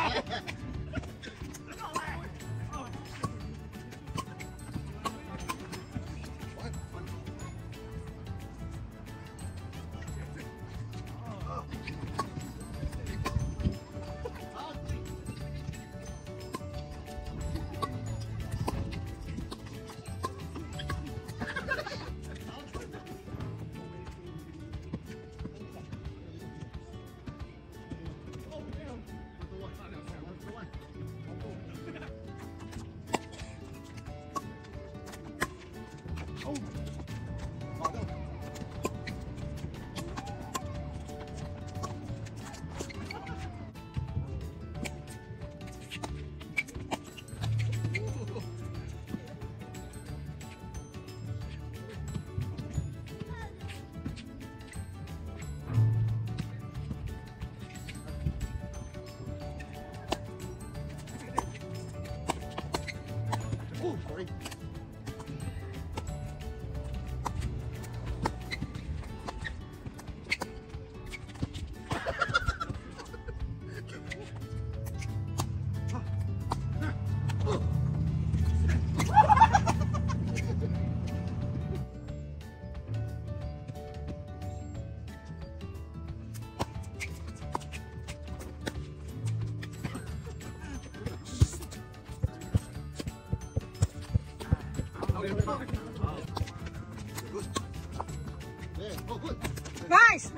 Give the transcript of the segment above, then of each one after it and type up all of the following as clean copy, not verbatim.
Sorry. Nice!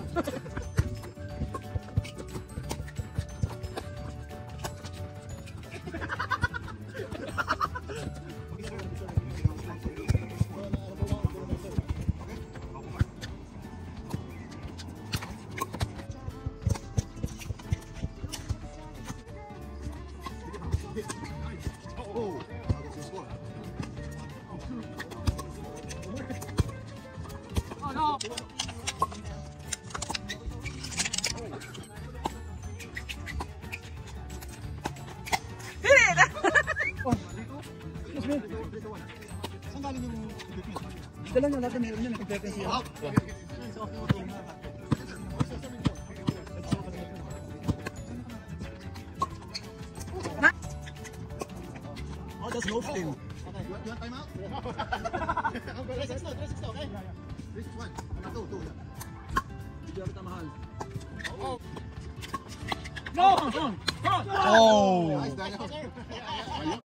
Oh, Oh no! Hit it! excuse me. Saan galing yung equipment? Dala nyo natin meron yun, nag-preference yun. Oh, that's no steam. Okay, you want time out? Okay, 3-6 na, 3-6 na, okay? 3-6-1. 2, yeah. Hindi kita mahal. No! Oh! Nice, Daniel.